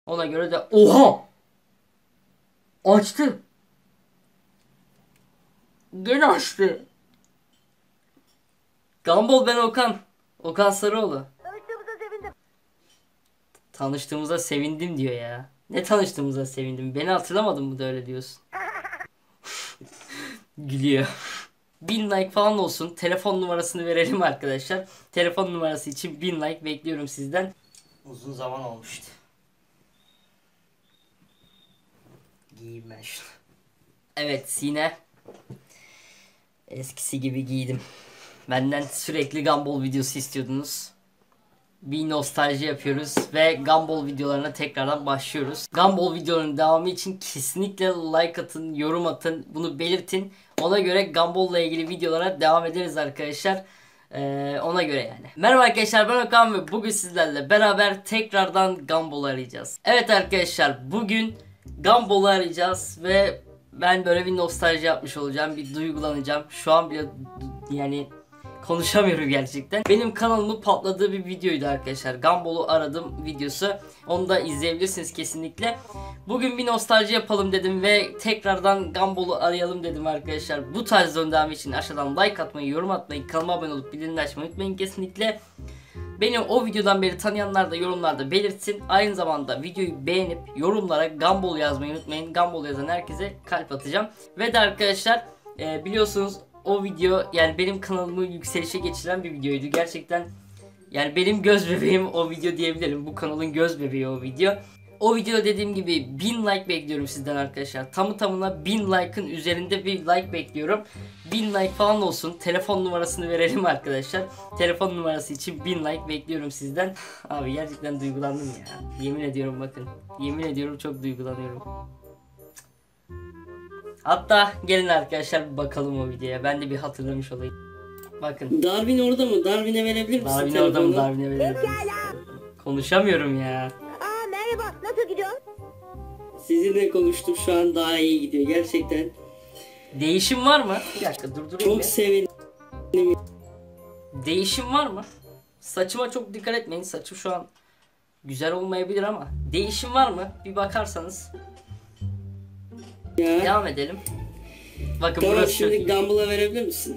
Ona göre de oha! Açtı. Gene açtı. Gumball, ben Okan. Okan Sarıoğlu. Tanıştığımıza sevindim. Tanıştığımıza sevindim diyor ya. Ne tanıştığımıza sevindim? Beni hatırlamadın mı da öyle diyorsun? Gülüyor. 1000 like falan olsun. Telefon numarasını verelim arkadaşlar. Telefon numarası için 1000 like bekliyorum sizden. Uzun zaman olmuştu. Giyeyim ben şunu. Evet, yine eskisi gibi giydim. Benden sürekli Gumball videosu istiyordunuz. Bir nostalji yapıyoruz ve Gumball videolarına tekrardan başlıyoruz. Gumball videolarının devamı için kesinlikle like atın, yorum atın, bunu belirtin. Ona göre Gumball'la ilgili videolara devam ederiz arkadaşlar. Ona göre yani. Merhaba arkadaşlar, ben Okan ve bugün sizlerle beraber tekrardan Gumball'ı arayacağız. Evet arkadaşlar, bugün Gumball'ı arayacağız ve ben böyle bir nostalji yapmış olacağım, bir duygulanacağım. Şu an bile yani konuşamıyorum gerçekten. Benim kanalımın patladığı bir videoydu arkadaşlar. Gumball'u aradım videosu. Onu da izleyebilirsiniz kesinlikle. Bugün bir nostalji yapalım dedim ve tekrardan Gumball'u arayalım dedim arkadaşlar. Bu tarz devam için aşağıdan like atmayı, yorum atmayı, kanalıma abone olup bildirimleri açmayı unutmayın kesinlikle. Beni o videodan beri tanıyanlar da yorumlarda belirtsin. Aynı zamanda videoyu beğenip yorumlara Gumball yazmayı unutmayın. Gumball yazan herkese kalp atacağım. Ve de arkadaşlar biliyorsunuz o video yani benim kanalımı yükselişe geçiren bir videoydu. Gerçekten yani benim göz bebeğim o video diyebilirim. Bu kanalın göz bebeği o video. O video dediğim gibi 1000 like bekliyorum sizden arkadaşlar. Tamı tamına 1000 like'ın üzerinde bir like bekliyorum. 1000 like falan olsun. Telefon numarasını verelim arkadaşlar. Telefon numarası için 1000 like bekliyorum sizden. Abi gerçekten duygulandım ya. Yemin ediyorum bakın. Yemin ediyorum çok duygulanıyorum. Hatta gelin arkadaşlar bir bakalım o videoya. Ben de bir hatırlamış olayım. Bakın. Darwin orada mı? Darwin'e verebilir misin Darwin orada mı? telefonu? Darwin'e verelim. Konuşamıyorum ya. Aa merhaba, nasıl gidiyor? Sizinle konuştum, şu an daha iyi gidiyor gerçekten. Değişim var mı? Bir dakika durdurayım Çok bir. sevindim. Değişim var mı? Saçıma çok dikkat etmeyin. Saçım şu an güzel olmayabilir ama değişim var mı? Bir bakarsanız. Ya. Devam edelim. Bakın Tamam, burası şimdi çok iyi. Gumball'a verebilir misin?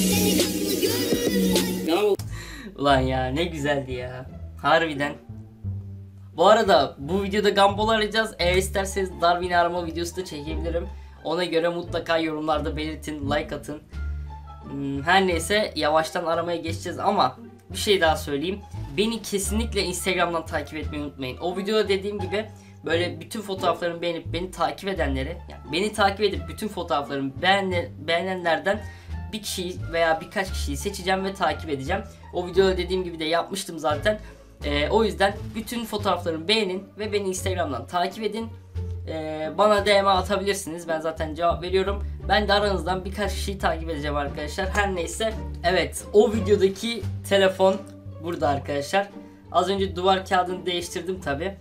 Gumball. Ulan ya ne güzeldi ya. Harbiden. Bu arada bu videoda Gumball'ı arayacağız. Eğer isterseniz Darwin'i arama videosu da çekebilirim. Ona göre mutlaka yorumlarda belirtin, like atın. Her neyse yavaştan aramaya geçeceğiz ama bir şey daha söyleyeyim. Beni kesinlikle Instagram'dan takip etmeyi unutmayın. O videoda dediğim gibi böyle bütün fotoğraflarımı beğenip beni takip edenleri, yani beni takip edip bütün fotoğraflarımı beğenenlerden bir kişiyi veya birkaç kişiyi seçeceğim ve takip edeceğim. O videoda dediğim gibi de yapmıştım zaten. O yüzden bütün fotoğraflarımı beğenin ve beni Instagram'dan takip edin. Bana DM atabilirsiniz. Ben zaten cevap veriyorum. Ben de aranızdan birkaç kişiyi takip edeceğim arkadaşlar. Her neyse. Evet, o videodaki telefon burada arkadaşlar. Az önce duvar kağıdını değiştirdim tabi.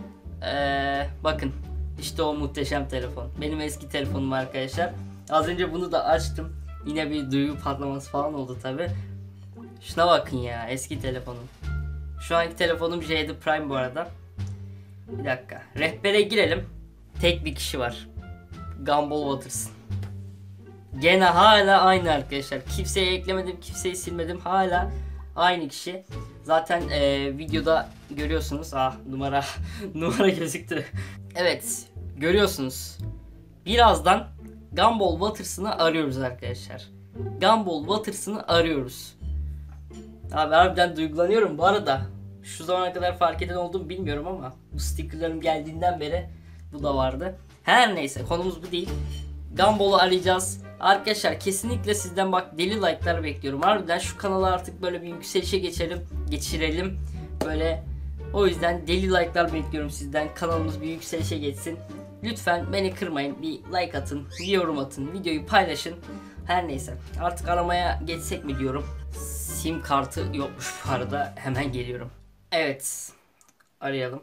Bakın. İşte o muhteşem telefon. Benim eski telefonum arkadaşlar. Az önce bunu da açtım. Yine bir duygu patlaması falan oldu tabi. Şuna bakın ya, eski telefonum. Şu anki telefonum J7 Prime bu arada. Bir dakika. Rehbere girelim. Tek bir kişi var. Gumball Waters. Gene hala aynı arkadaşlar. Kimseye eklemedim, kimseyi silmedim. Hala aynı kişi. Zaten videoda görüyorsunuz. Numara numara gözüktü. Evet, görüyorsunuz. Birazdan Gumball Waters'ını arıyoruz arkadaşlar. Gumball Waters'ını arıyoruz. Abi harbiden duygulanıyorum bu arada. Şu zamana kadar fark eden olduğumu bilmiyorum ama bu stickerlarım geldiğinden beri bu da vardı. Her neyse, konumuz bu değil. Gumball'u arayacağız. Arkadaşlar kesinlikle sizden bak deli like'lar bekliyorum. Harbiden şu kanalı artık böyle bir yükselişe geçirelim. Böyle, o yüzden deli like'lar bekliyorum sizden. Kanalımız bir yükselişe geçsin. Lütfen beni kırmayın. Bir like atın, bir yorum atın, videoyu paylaşın. Her neyse, artık aramaya geçsek mi diyorum. Sim kartı yokmuş bu arada. Hemen geliyorum. Evet. Arayalım.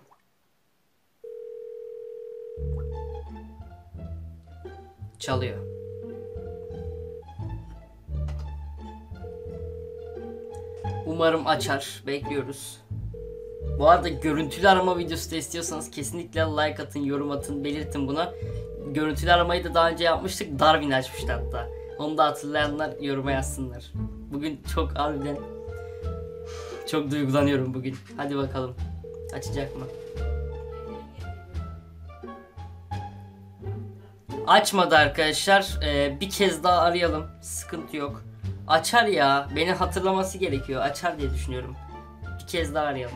Çalıyor. Umarım açar. Bekliyoruz. Bu arada görüntülü arama videosu da istiyorsanız kesinlikle like atın, yorum atın, belirtin buna. Görüntülü aramayı da daha önce yapmıştık. Darwin açmıştı hatta. Onu da hatırlayanlar yoruma yazsınlar. Bugün çok harbiden çok duygulanıyorum bugün. Hadi bakalım. Açacak mı? Açmadı arkadaşlar. Bir kez daha arayalım. Sıkıntı yok. Açar ya. Beni hatırlaması gerekiyor. Açar diye düşünüyorum. Bir kez daha arayalım.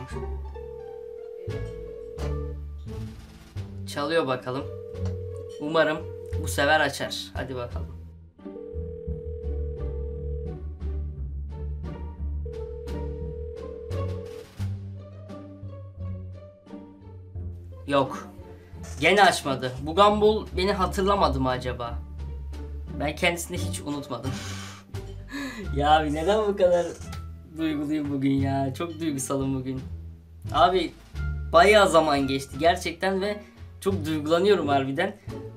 Çalıyor bakalım. Umarım bu sefer açar. Hadi bakalım. Yok. Gene açmadı. Bu Gumball beni hatırlamadı mı acaba? Ben kendisini hiç unutmadım. Ya abi neden bu kadar duyguluyum bugün ya? Çok duygusalım bugün. Abi bayağı zaman geçti gerçekten ve çok duygulanıyorum harbiden.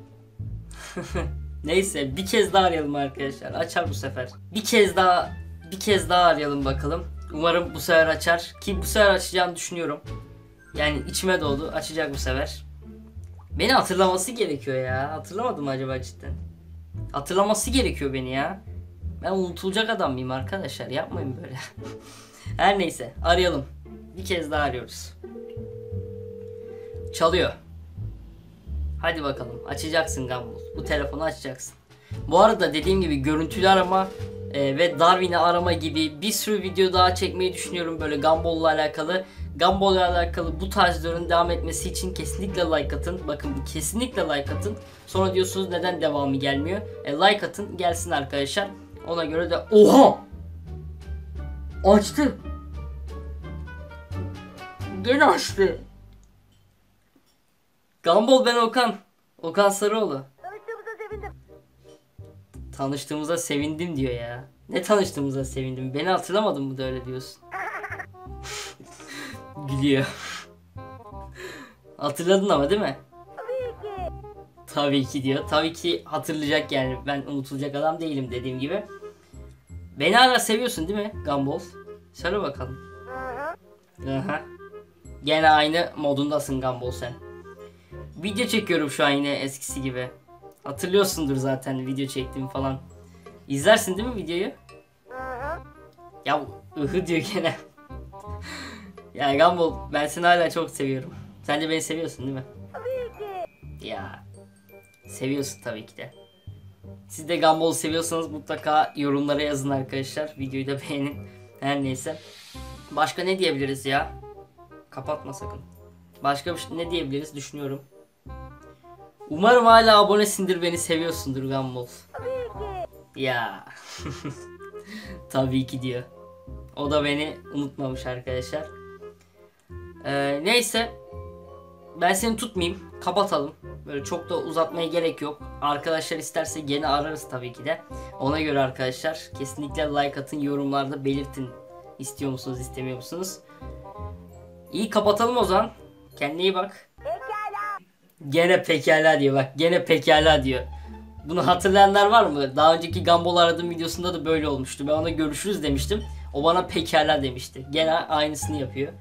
Neyse bir kez daha arayalım arkadaşlar. Açar bu sefer. Bir kez daha arayalım bakalım. Umarım bu sefer açar. Ki bu sefer açacağını düşünüyorum. Yani içime doğdu. Açacak bu sefer. Beni hatırlaması gerekiyor ya. Hatırlamadım mı acaba cidden? Hatırlaması gerekiyor beni ya. Ben unutulacak adam mıyım arkadaşlar? Yapmayın böyle. Her neyse arayalım. Bir kez daha arıyoruz. Çalıyor. Hadi bakalım açacaksın Gumball. Bu telefonu açacaksın. Bu arada dediğim gibi görüntülü arama ve Darwin'i arama gibi bir sürü video daha çekmeyi düşünüyorum böyle Gumball'la alakalı. Gumball'la alakalı bu tarzların devam etmesi için kesinlikle like atın. Bakın kesinlikle like atın. Sonra diyorsunuz neden devamı gelmiyor. Like atın gelsin arkadaşlar. Ona göre de oha! Açtı. Gene açtı. Gumball ben Okan. Okan Sarıoğlu. Tanıştığımıza sevindim. Tanıştığımıza sevindim diyor ya. Ne tanıştığımıza sevindim? Beni hatırlamadın mı da öyle diyorsun? Gülüyor. Hatırladın ama değil mi? Tabii ki. Tabii ki diyor. Tabii ki hatırlayacak yani. Ben unutulacak adam değilim dediğim gibi. Beni hala seviyorsun değil mi Gumball? Söyle bakalım. Aha. Gene aynı modundasın Gumball sen. Video çekiyorum şu an yine eskisi gibi. Hatırlıyorsundur zaten video çektiğimi falan. İzlersin değil mi videoyu? Ya diyor gene. Ya Gumball ben seni hala çok seviyorum. Sen de beni seviyorsun değil mi? Tabii ki. Ya seviyorsun tabii ki de. Siz de Gumball'u seviyorsanız mutlaka yorumlara yazın arkadaşlar. Videoyu da beğenin. Her neyse. Başka ne diyebiliriz ya? Kapatma sakın. Başka bir şey ne diyebiliriz düşünüyorum. Umarım hala abonesindir, beni seviyorsundur Gumball. Tabii ki. Ya. Tabii ki diyor. O da beni unutmamış arkadaşlar. Neyse. Ben seni tutmayayım. Kapatalım. Böyle çok da uzatmaya gerek yok. Arkadaşlar isterse gene ararız tabii ki de. Ona göre arkadaşlar kesinlikle like atın, yorumlarda belirtin. İstiyor musunuz, istemiyor musunuz? İyi kapatalım o zaman. Kendine iyi bak. Pekala. Gene pekala diyor bak. Gene pekala diyor. Bunu hatırlayanlar var mı? Daha önceki Gumball aradığım videosunda da böyle olmuştu. Ben ona görüşürüz demiştim. O bana pekala demişti. Gene aynısını yapıyor.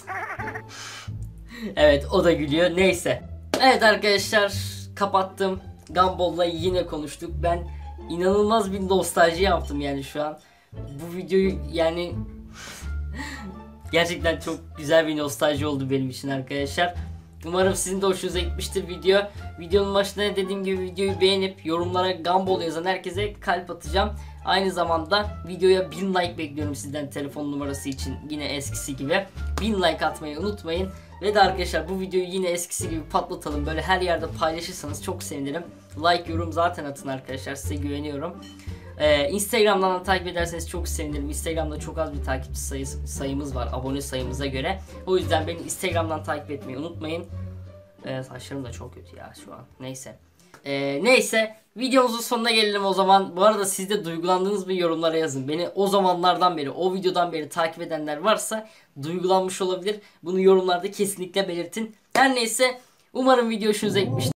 Evet o da gülüyor. Neyse. Evet arkadaşlar kapattım. Gumball'la yine konuştuk. Ben inanılmaz bir nostalji yaptım yani şu an. Bu videoyu yani gerçekten çok güzel bir nostalji oldu benim için arkadaşlar. Umarım sizin de hoşunuza gitmiştir video. Videonun başında dediğim gibi videoyu beğenip yorumlara Gumball yazan herkese kalp atacağım. Aynı zamanda videoya 1000 like bekliyorum sizden telefon numarası için yine eskisi gibi. 1000 like atmayı unutmayın. Ve de arkadaşlar bu videoyu yine eskisi gibi patlatalım. Böyle her yerde paylaşırsanız çok sevinirim. Like, yorum zaten atın arkadaşlar, size güveniyorum. Instagram'dan da takip ederseniz çok sevinirim. Instagram'da çok az bir takipçi sayımız var abone sayımıza göre. O yüzden beni Instagram'dan takip etmeyi unutmayın. Saçlarım da çok kötü ya şu an. Neyse. Neyse videomuzun sonuna gelelim o zaman. Bu arada siz de duygulandığınız bir yorumlara yazın. Beni o zamanlardan beri, o videodan beri takip edenler varsa duygulanmış olabilir. Bunu yorumlarda kesinlikle belirtin. Her neyse umarım video hoşunuza gitmiştir.